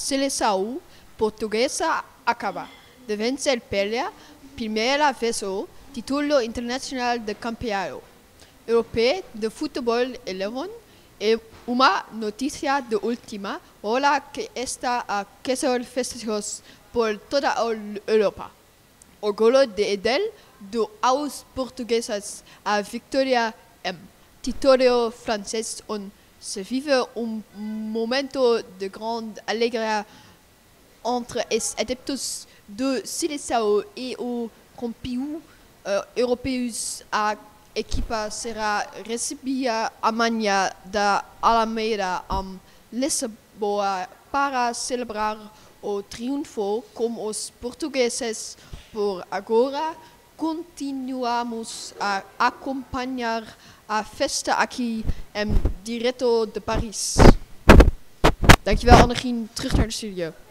seleção portuguesa acaba de vencer pela primeira vez o título internacional de campeão europeu de futebol 11 é uma notícia de última hora que está a causar festejos por toda a Europa. O golo de Edel deu aos portugueses a vitória em território francês, onde se vive momento de grande alegria entre os adeptos do seleção e os campeões europeus. A equipa será recebida amanhã da Alameda em Lisboa para celebrar o triunfo com os portugueses. Por agora, continuamos a acompanhar a festa aqui em direto de Paris. Dankjewel, Annegien. Terug naar de studio.